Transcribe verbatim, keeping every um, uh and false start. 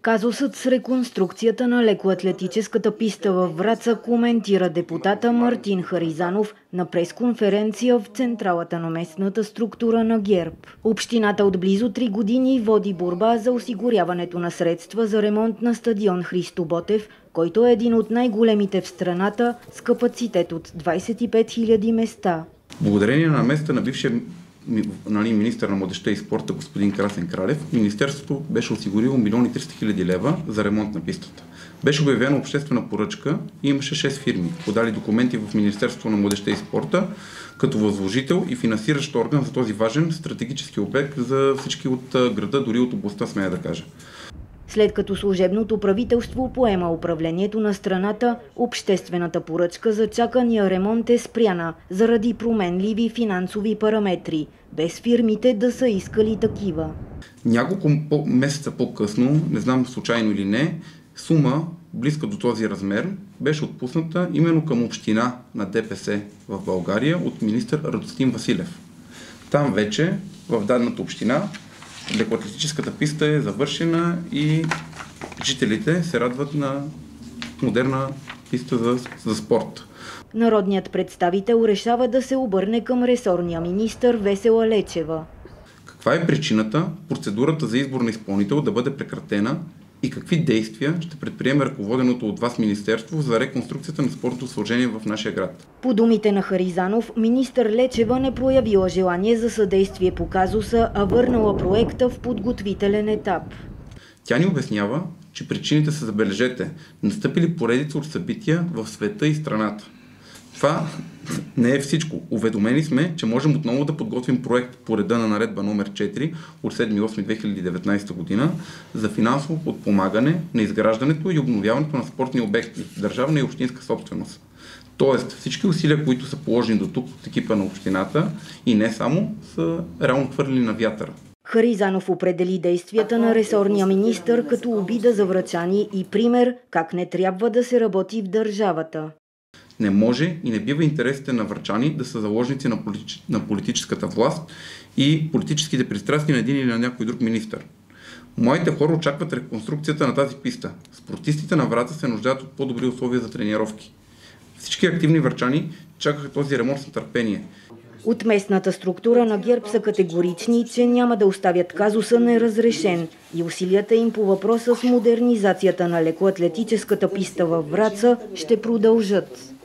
Казусът с реконструкцията на лекоатлетическата писта във Враца коментира депутата Мартин Харизанов на пресконференция в централата на местната структура на ГЕРБ. Общината от близо три години води борба за осигуряването на средства за ремонт на стадион Христо Ботев, който е един от най-големите в страната с капацитет от двадесет и пет хиляди места. Благодарение на намесата на бившия нали, министър на младежта и спорта господин Красен Кралев, Министерството беше осигурило милион и триста хиляди лева за ремонт на пистата. Беше обявена обществена поръчка и имаше шест фирми, подали документи в Министерството на младежта и спорта като възложител и финансиращ орган за този важен стратегически обект за всички от града, дори от областта, смея да кажа. След като служебното правителство поема управлението на страната, обществената поръчка за чакания ремонт е спряна заради променливи финансови параметри, без фирмите да са искали такива. Няколко месеца по-късно, не знам случайно или не, сума близка до този размер беше отпусната именно към община на ДПС в България от министър Радостин Василев. Там вече, в дадената община, лекоатлетическата писта е завършена и жителите се радват на модерна писта за, за спорт. Народният представител решава да се обърне към ресорния министър Весела Лечева. Каква е причината процедурата за избор на изпълнител да бъде прекратена и какви действия ще предприеме ръководеното от вас министерство за реконструкцията на спортното съоръжение в нашия град? По думите на Харизанов, министър Лечева не проявила желание за съдействие по казуса, а върнала проекта в подготвителен етап. Тя ни обяснява, че причините са, забележете, настъпили поредица от събития в света и страната. Това не е всичко. Уведомени сме, че можем отново да подготвим проект по реда на наредба номер четири от седми август две хиляди и деветнадесета година за финансово подпомагане на изграждането и обновяването на спортни обекти, държавна и общинска собственост. Тоест всички усилия, които са положени до тук от екипа на общината и не само, са реално хвърлени на вятъра. Харизанов определи действията на ресорния министър като обида за врачани и пример как не трябва да се работи в държавата. Не може и не бива интересите на врачани да са заложници на, политич... на политическата власт и политическите пристрастия на един или на някой друг министър. Моите хора очакват реконструкцията на тази писта. Спортистите на Враца се нуждаят от по-добри условия за тренировки. Всички активни врачани чакаха този ремонт с нетърпение. От местната структура на ГЕРБ са категорични, че няма да оставят казуса неразрешен и усилията им по въпроса с модернизацията на лекоатлетическата писта във Враца ще продължат.